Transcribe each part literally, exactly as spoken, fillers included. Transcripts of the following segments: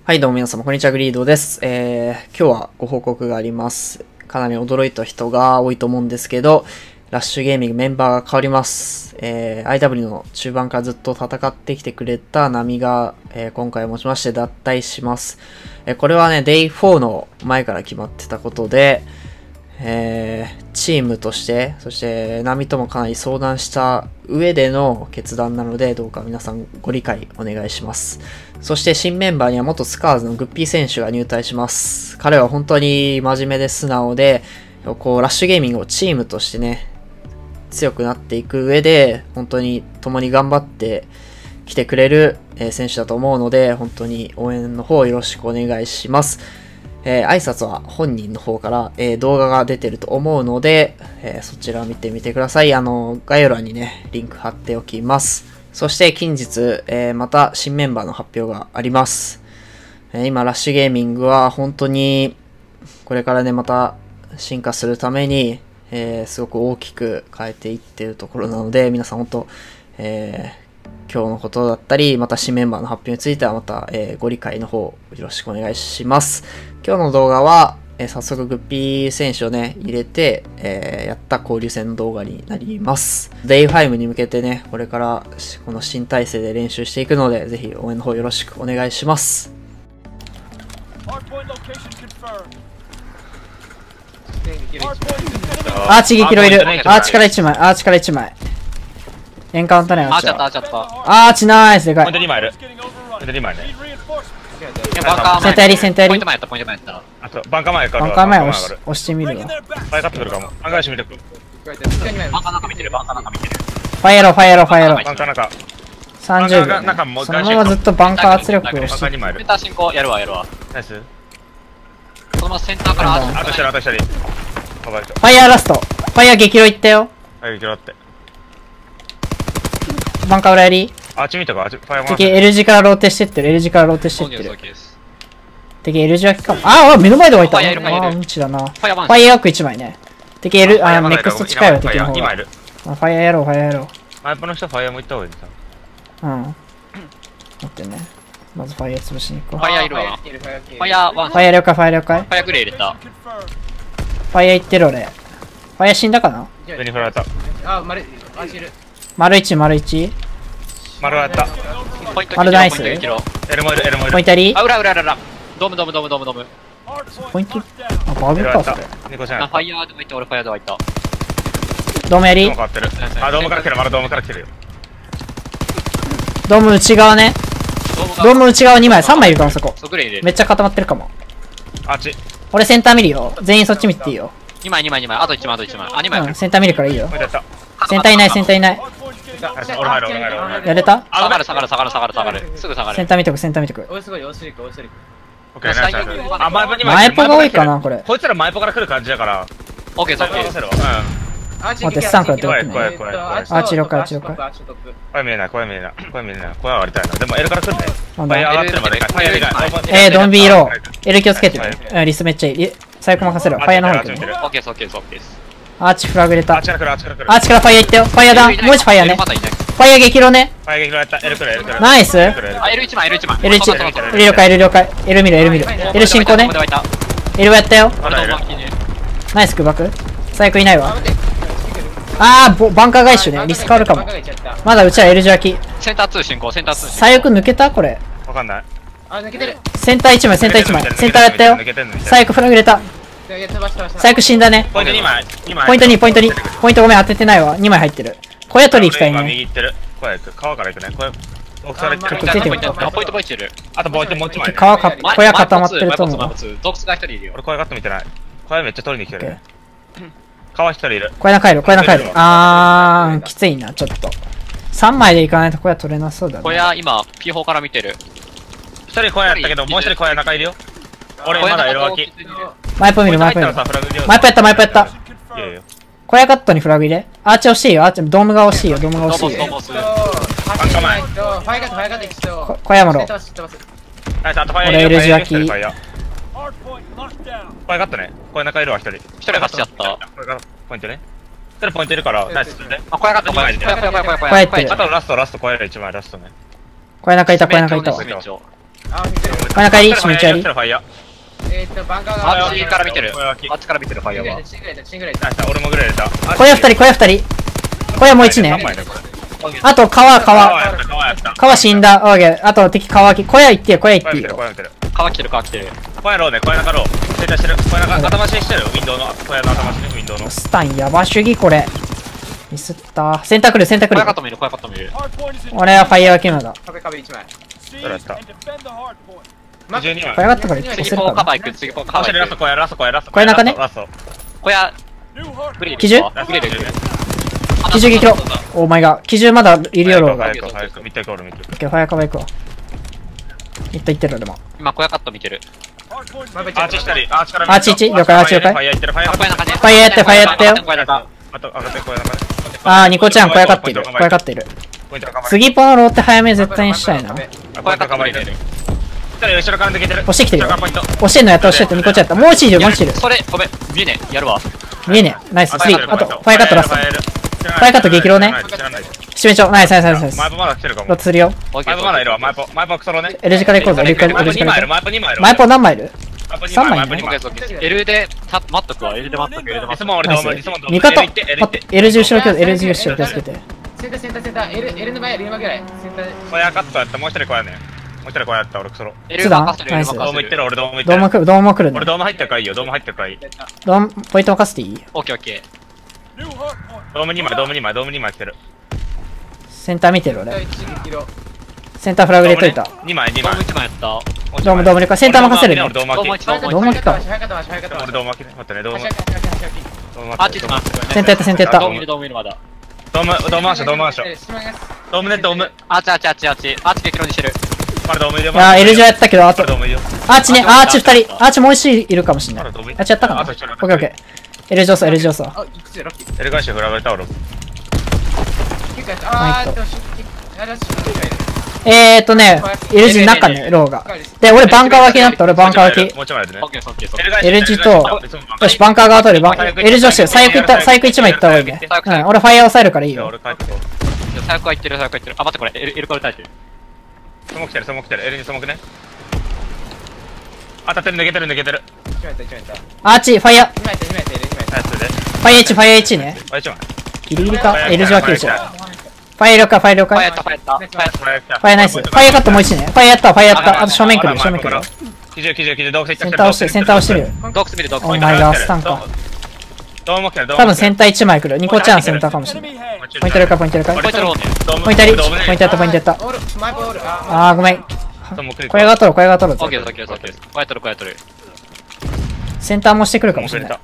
はい、どうも皆様、こんにちは、グリードです。えー、今日はご報告があります。かなり驚いた人が多いと思うんですけど、ラッシュゲーミングメンバーが変わります。えー、アイダブリュー の中盤からずっと戦ってきてくれた波が、えー、今回をもちまして脱退します。えー、これはね、デイフォー の前から決まってたことで、えー、チームとして、そして波ともかなり相談した上での決断なので、どうか皆さんご理解お願いします。そして新メンバーには元スカーズのグッピー選手が入隊します。彼は本当に真面目で素直で、こうラッシュゲーミングをチームとしてね、強くなっていく上で、本当に共に頑張ってきてくれる選手だと思うので、本当に応援の方よろしくお願いします。えー、挨拶は本人の方から、えー、動画が出てると思うので、えー、そちらを見てみてください。あの、概要欄にね、リンク貼っておきます。そして近日、えー、また新メンバーの発表があります。えー、今、ラッシュゲーミングは本当に、これからね、また進化するために、えー、すごく大きく変えていっているところなので、皆さん本当、えー今日のことだったり、また新メンバーの発表についてはまた、えー、ご理解の方よろしくお願いします。今日の動画は、えー、早速グッピー選手をね、入れて、えー、やった交流戦の動画になります。デイファイブ に向けてね、これからこの新体制で練習していくので、ぜひ応援の方よろしくお願いします。アーチ激ロいる。アーチからいちまい、アーチからいちまい。エンカウントね、 あーちゃった、あーちゃった。 アーチナイス、でかい。 ポイントにまいいる。ポイントにまいね。 センターやり、センターやり。 ポイント前やった、ポイント前やった。 あと、バンカー前から。 バンカー前押し押してみるわ。 ファイカットするかも。案外してみてくる。 バンカー中見てる、バンカー中見てる。 ファイアロー、ファイアロー、ファイアロー。 バンカー中。 さんじゅうびょう、ね。そのままずっとバンカー圧力をして。 センター進行、やるわ、やるわ。 ナイス。 そのままセンターから。 あと一人、あと一人。ファイアーラスト。ファイアー激ロいったよ。 はい、激ロって。 バンカー裏やり。 あっち見たか、あっち、ファイア敵 L 字からローテしてってる、L 字からローテしてってる。 です。 敵 L 字脇かも。ああ、目の前で湧いた。ああ、うんちだな。ファイアークいちまいね。敵 L、あ、ネクスト近いわ、敵の方が。ファイアーやろう、ファイアーやろう。 マイプの人ファイアーも行った方がいいんだ。 うん。待ってね。まずファイアー潰しに行こう。 ファイアーいるわ。ファイアーワン。 ファイアー了解、ファイアー了解。 ファイアーグレー入れた。 ファイアー行ってる俺。ファイアー死んだかな？ 上に振られた。 あ、丸、あ、死ぬ。 丸いち、丸いち。 丸はやった。 丸ナイス。 エルもいる、エルもいる。 ポインタリー？ あ、裏裏裏裏。ドームドームドームドームドーム。 ポイント？あ、バグかそれ。 あ、ファイヤーでもいった、俺ファイヤーではいった。 ドームやり？ あ、ドームから来てる、まだドームから来てるよ。 ドーム内側ね。ドーム内側にまい、さんまいいるかもそこ。めっちゃ固まってるかも。 あっち。 俺センター見るよ。全員そっち見ていいよ。 にまいにまいにまい、あといちまいあといちまい。あ、にまい。 うん、センター見るからいいよ。 センターいない、センターいない。 俺入る、俺入る、俺入る。 やれた？ 下がる、下がる、下がる、下がる、下がる。すぐ下がる。 センター見とく、センター見とく。 おいすごい、おいしいか、おいしいか。 オッケー、ナイス。あ、前ポに前ポが多いかな、これ。 こいつら前ポから来る感じだから。 オッケー、オッケー。 待って、スタンクやってるね。 怖い、怖い、怖い。 アーチ了解、アーチ了解。 声見えない、声見えない。声見えない。声は割りたいな。でも L から来るね。ファイアー上がってるまで。ファイアー以外。 えー、ドンビーロー。L 気をつけてね。うん、リスめっちゃいい。最悪任せる。ファイアーの方に行くね。 オッケー、オッケー、オッケー。 アーチフラグ入れた。 アーチから来る、アーチから来る。 アーチからファイアー行ったよ。ファイアーだ。もう一ファイアーね。ファイアー激ロね。 ファイアー激ロやった。L 来る、L 来る。 ナイス。 あ、L いちまい、L いちまい。 L いち、L 了解、L 了解。L 見る、L 見る。L 進行ね。L やったよ。ナイス、空爆。最悪いないわ。あー、バンカー返しね。リスクあるかも。まだうちは L 字焼き。 センターツー進行、センターツー。 最悪抜けたこれ。 わかんない。 あ、抜けてる。 センターいちまい、センターいちまい。センターやったよ。最悪フラグ入れた。最悪死んだね。 ポイントにまい。 ポイントに、ポイントに。ポイントごめん、当ててないわ。にまい入ってる。小屋取り行きたいね。 右行ってる。小屋行く。川から行くね。小屋。奥されてる。 ポイント、ポイント、ポイント、ポイントいる。 あともう一枚、もう一枚。 川か、小屋固まってると思う。 ドクスが一人いるよ。 俺小屋カット見てない。小屋めっちゃ取りに来てる。川一人いる。 小屋帰る、小屋帰る。あー、きついな、ちょっと。さんまいで行かないと小屋取れなそうだね。 小屋今、P 砲から見てる。 一人小屋やったけど、もう一人小屋中いるよ。俺まだ L 脇。 マイポ見る、マイポ見る。マイポやった、マイポやった。小屋カットにフラグ入れ。アーチ惜しいよ、アーチ、ドームが惜しいよ、ドームが惜しいよ。小屋もろ。俺 L 字脇。 小屋カットね。小屋中いるわ、一人。 一人勝っちゃった。 ポイントね。一人ポイントいるから、ナイスね。 あ、小屋カット、小屋、小屋、小屋、小屋、 小屋ってる。 あとラスト、ラスト、小屋で一枚ラストね。 小屋中いた、小屋中いたわ。 あ、見てる。 真ん中入り、しめちゃり。 ファイヤー。 えーっと、バンカーが。 あっちから見てる。 小屋脇あっちから見てる、ファイヤーは。 チングレイだ、チングレイだ。 ナイス俺もグレー入れた。 小屋二人、小屋二人。小屋もう一ね。 何枚だこれ。 あと、川、 川川。 やった川やった。 川死んだ。オーケー。あと、敵川木。小屋行ってよ、小屋行っていいよ。 小屋見てる。 川来てる、川来てる。 小屋ローね、小屋中ロー。正解してる。小屋中頭ししてる。ウィンドウの、小屋の頭しね、ウィンドウの。 スタンやば主義これ。ミスった。センター来る、センター来る小屋カッ。ト見る、小屋カット見る。 俺はファイヤーキムだ。 壁壁一枚。 どれやった待ってじゅうに枚。 小屋がったから一個次するかな。 ポーカバー行く、次ポーカバラストー行く。 小屋ラスト小屋ラスト小屋中ねラスト。 小屋、グリル。 基準ラストグリル。 基準撃ろ。オーマイガー。基準まだいるよ、ローが。オ早く早く見てゴール見て。 ッケー、ファイヤーカバー行くわ。いったいってる、でも。 今、小屋カット見てる。 アーチしたり、アーチからアーチ一了解アーチ了解ファイヤー行ってる、ファイヤー小屋中ね。 ファイヤーやってファイヤーやってよ小屋中。 あと、上がって小屋中ね。 あー、ニコちゃん小屋勝っている。小屋勝っている。 ポイントが構え次ポのローって早め絶対にしたいな。 ポイントが構えてる。一人後ろから抜けてる。 押してきてるよ後ろからポイント押してんのやった、押してってニコちゃんやった。もう一いるよ、もう一いる。 それ、ごめん、見えねえ。やるわ。 見えねえ。ナイス。次、あと、ファイカットラスト。 ファイァイカット激ロね知らないしめちょ。ナイスナイスナイスナイス。 マイポまだ来てるかも。 ロッツするよ。 マイマイポまだいるわ、マイポ。マイポクソロね。 L 字から行こうぜ。L 字からマイポ行こうぜ。 にまいいる、マイポにまいいる。 マイポ何枚いるマイポに三枚いるマイポにまい。 L で、た、待っとくわ。L で待っとく。L で待っとく。 いつも俺ドーム、 ナイスいつもドーム。 味方 L 行って L 行って。 L 字後ろ気をつけて L 字後ろ気をつけて。 センターセンターセンター L, L の前 L の前ぐらいセンターで小屋カットやった、もう一人小屋ね。もう一人小屋やった、俺クソロ。 L 任せる、 ナ L イスドーム行ってる、俺ドーム行ってる。 ドーム来る、ドーム来るね俺。ドーム入ってるからいいよ、ドーム入ってるからいい。 ドーム、ポイント任せていいオッケーオッケドームにまい、ドームにまい、ドームにまい来てる。 センター見てる俺。 一撃色センターフラグ入れといた。 にまい、にー。ドまいーム。いち枚やった。 ドームドームでかセンター任せるね俺ドームドーム巻き。 いちドームどうも来た早かったわ早かったわ俺ドーム巻きね。待ってね、ドーム。 早かった早かった早かったドームあっち行ってます。 センターやったセンターやったドームいる、ドームいるまだ。 ドーム、ドームマンション、ドームマンション。ドームね、ドーム。 あっちあっちあっちあっち。あっち激論にしてる。 まだドームいるよ。 いやー L 字はやったけど、あとド、ームいるよ。 アーチね、アーチ二人。アーチもう一人いるかもしんない。 まだドームいるあっちやったかなオッあと一人ケーオッケー。L 字押そう、L 字押そう。 あ、いくつやラッキーエルガイシュ振られた俺。 結構やったあーでもしあれはしえーっとね、L 字中ね、ローが。で、俺バンカー脇になった、俺バンカー脇。 もうちょい前でねオッ。ケーオッケーオッケー。 エルガイシュ L 字と、よし、バンカー側取る。バン L 字押してよ。最悪いった、最悪一枚いった方がいいね。うん、俺ファイヤー押さえるからいいいや、 よ。 俺帰ってこう。 最悪は行ってる、最悪は行ってる。あ、待ってこれ。L、L から撃たれてる。 スモーク来てる、スモーク来てる。エルにスモークね。当たってる、抜けてる、抜けてる。 一枚やった一枚やったアーチ、ファイヤー、 二枚やった二枚やった二枚やっナイスで。 ファイヤーいち、ファイヤーいちね。 あ、一枚。 ギリギリか。L 字はきゅうじゃん。 フファイヤー了解、ファイヤー了解。 ファイやった、ファイやった。ファイやった。 これ来た。 ファイヤーナイス。ファイヤーカットもう一ね。ファイヤーやった、ファイヤーやった。あと正面来るよ、正面来るよ。 きゅうじゅう、きゅうじゅう、きゅうじゅう、洞窟行ったセンター押してる、センター押してるよ。 ドックス見る、ドックス見る。 お前がスタンか。 ドーム来てる、ドーム来てる。 多分センターいち枚来る。ニコちゃんセンターかもしれない。ポイント了解、ポイント了解。 ポイントローね。 ポイントリーチ、ポイントやった、ポイントやった。 オールマイボールああー、ごめん。 ドーム来る。 小屋が取る、小屋が取るオッケーぞ。 オッケーオッケー。こうやっとる、こうやっとる。 センターもしてくるかもしれない。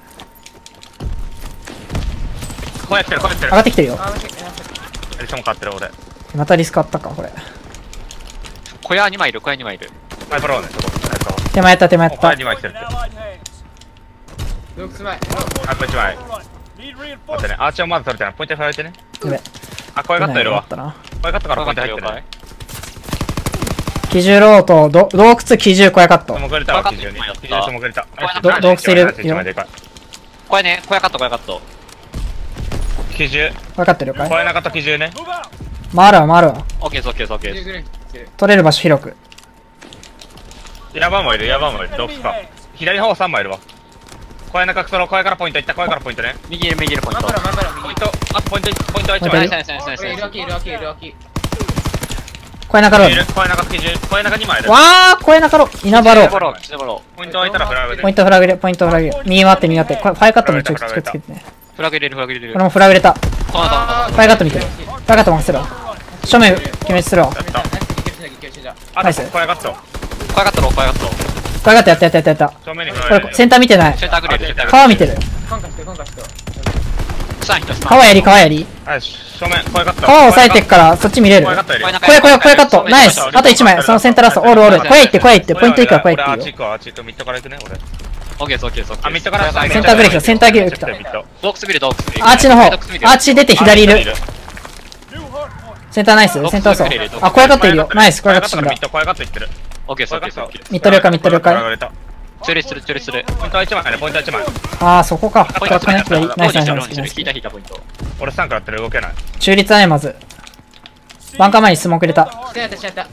こうやってる、こうやってる上が。ってきてるよ。 あーエリソン勝ってる、俺。 またリスクあったか、これ。 小屋に枚いる、小屋に枚いる。 マイプローね、そこ。 手前やった、手前やっお前た。 にまい来てるって。 ドックス前マイプいちまい。待ってね、アーチをまず取れてない。ポイント振られてね。 やべ。 あ、声がったいるわ。 ったな。 声がったからポイント了解入ってない。 基準ローと、ど洞窟基準小屋カットス。モーク入れたわ、きゅうじゅうに。きゅうじゅうスモーク入れた。 ど洞窟入れるいちまいでかい。 これね、小屋カット、小屋カット。 きゅうじゅう。 小屋カット了解。 声なかったきゅうじゅうね。 回るわ、回るわ。 オッケーです、オッケーです、オッケーです。 グリーングリーン取れる場所広く。 ヤバもいる、ヤバもいる。ドックか。左の方さんまいいるわ。声中クソロ、声からポイントいった、声からポイントね。 右いる、右いる、ポイントマイバ。ラマイバラ右ポイント、あ、ポイント、ポイントはいちポイントまい。 ナイスナイスナイスナイスいるわきいるわきいるわき小屋中ローいる、声中きゅうじゅう、声中にまいいる。 わー、小屋中ロー。稲葉ロー。 ボロ、キツボロ。 ポイント空いたらフラグで。 ポイントフラグで、ポイントフラグで。右回って、右回って。これファイカットもちょっと気をつけてね。 フラグ入れる、フラグ入れる。 これもフラグ入れた。 この後、 ファイカット見てる。ファイカット任せろ。正面決めつするわ。 やった。あナイスと、声がっと。 小屋カットロー、小屋カット。 ファイカットやったやったやったやっ正面に振た。 られる。 これセンター見てない。 センターグリル、センターグリル。 川見てる。 今回して今回して下に人、下。 川やり、川やり。 はい、正面、声がっと。 川押さえてっから、そっち見れる。 声がっといる。 小屋小屋小屋小屋カット。ナイス。あといち枚。そのセンターラスト。オールオール。小屋行って、小屋行って。ポイントいいから小屋俺ア行っていいよ。 ーチ行くわ、アーチ行く。ミッドから行くね、俺。 オッケーです、オッケーです、オッケーあ、 です。 ミッドからセンターグレー来たセンターグレー来たミッドドックス見る、ドックス見る。 アーチの方。アドックス見るーチ出て左いる。センターナイス。センターそう。あ、小屋カットいるよ。ナイス。小屋カット死んだミッ。ド、声がっと行ってる。 オッケーです、オッケーです、オッケーです。 ミッド了解、ミッド了解。 解。 チュリする、チュリする。 ポイントはいちまいね、ポイントはいちまい。 あー、そこか。 ポイントこね。左ナイスナイスナイスナイス。 引いた、引いたポイント。 俺さんからやってる動けない。 中立だね、まず。バンカー前にスモーク入れた。 してやったしてやった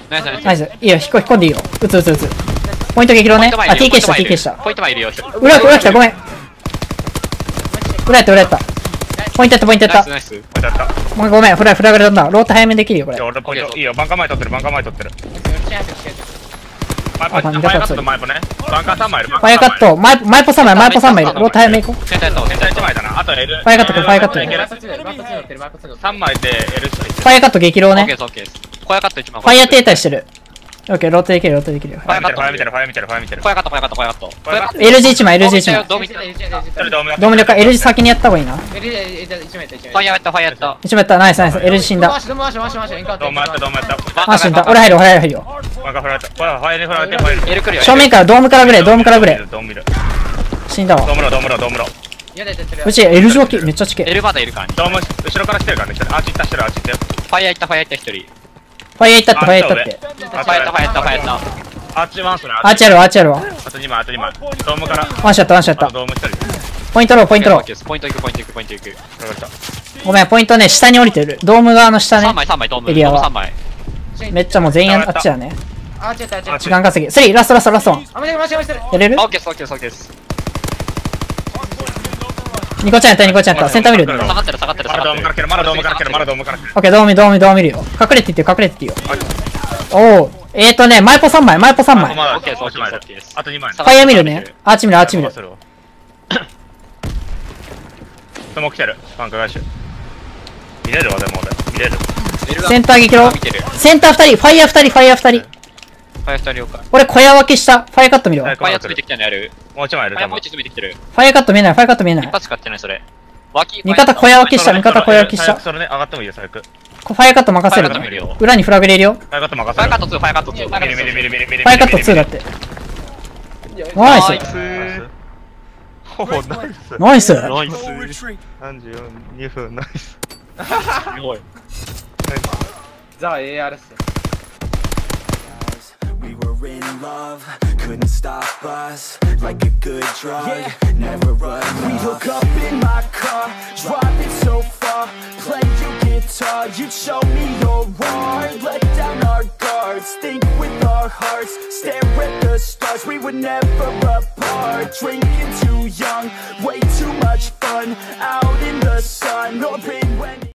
ナイスナイス。 ナイス。いいよ、引っ込引っ込んでいいよ。撃つ撃つ撃つ。ポイント激浪ね。あ、ティーケー した、ティーケー した。 ポイント前いるよ。 裏、裏来た、ごめん。裏やった、裏やった。ポイントやった、ポイントやった。 ナイスナイス。 これだった。 ごめん、ごめん、フライ、フラグだった。ローテ早めできるよ、これ。 じゃあ俺ポイントいいよ。バンカー前取ってる、バンカー前取ってる。前ポ、 あファイアカットと前ポね。バンカーさんまいいる。 ファイアカット、前、前ポさんまい、前ポさんまいいる。ローテ早め行こう。 センターやったセンターいちまいだな。あと L。 ファイアカット、ファイアカット。 いける。さんまいで L 下にファイアカット激浪ね。 オッケーです、オッケーです。ファイアカット一番。 ファイア停滞してる。オッケー、ローテできる、ローテできるよ。 ファイア見てる、ファイア見てる、ファイア見てる。 ファイアカット、ファイアカット、ファイアカット。ファイアカット。 エルジーいち 枚、エルジーいち 枚。 ドームいった。 ドーム了解、エルジー 先にやった方がいいな。 ファイアやった、ファイアやった。 一枚やった、ナイスナイス。エルジー 死んだ。 ドームやった、ドームやった。 あ、死んだ。俺入る、俺入るよ。 バンカー振られた。ファイアに振られて、ファイア。 エルクリア。 正面からドームからぐれ、ドームからぐれ。 ドーム見る。 死んだわ。 ドームロ、ドームロ、ドームロ。 うち L 字置きめっちゃ近い。 エルまだいるからね。 ドーム後ろから来てるからね。アーチ行ったしてる、アーチ行ってる。 ファイア行った、ファイア行った一人。 ファイア行ったって、ファイア行ったって。 ファイアやった、ファイアやった、ファイアやった。 アーチワンする。 アーチやるわ、アーチやるわ。 あとにまい、あとにまい。ドームから。 ワンシャット、ワンシャット。 ドーム一人。 ポイントロー、ポイントロー。 ポイント行く、ポイント行く、ポイント行く。 わかりました。 ごめん、ポイントね、下に降りてる。ドーム側の下ねさん。まい、さんまい、ドーム。 エリアはさんまい。 めっちゃもう全員あっちだね。 あ、違った、違った。 時間稼ぎ。スリー、ラストラストラストワン。 あ、間違えました、間違えやれるオッケーです、オッケーです、オッケーです。 ニコちゃんやった、ニコちゃんやった。センター見る。 下がってる、下がってる、 ま下がってる。 だドームから来る、まだドームから来る、まだドームから来る。 オッケー、ドーム、ドーム、ドーム見るよ。隠れていってよ、隠れていってよ。おー。えーとね、マイポさんまい、マイポさんまい。フまだオッケーです、オッケーです、オッケーです。 あとにまい。 ァイア見るね。アーチ見る、アーチ見る。 スモーク来てる。バンカー返し。見れるわ、でも俺。見れる。 センター激浪。センターふたり、ファイアふたり、ファイアふたり。 ファイア二人了解。 俺小屋分けした。ファイアカット見るわ。 はいフファイア詰めてきたのやる。 もう一枚いる、多分ファイアもう一詰めてきてる。 ァイアカット見えない、ファイアカット見えない一。発使ってない、それ。脇。 味方小屋分けした、味方小屋分けした。フそれね、上がってもいいよ、最悪。 ァイアカット任せるファイアカット見るよ。 裏にフラグ入れるよ。 ファイカット任せる。 ファイアカットツー、ファイアカットツー。ファ見る見る見る見る見る。 ファイアカットツーだって。ナイス。 ほう、ナイス。 ナイス。 ナイス。 さんじゅうよん、にふん、ナイス。 すごい。 ザ・ エーアール っす。 We were in love, couldn't stop us like a good drug, never run. We hook up in my car, driving so far, play your guitar, you'd show me your art, let down our guards, think with our hearts, stare at the stars, we were never apart, drinking too young, way too much fun, out in the sun, or when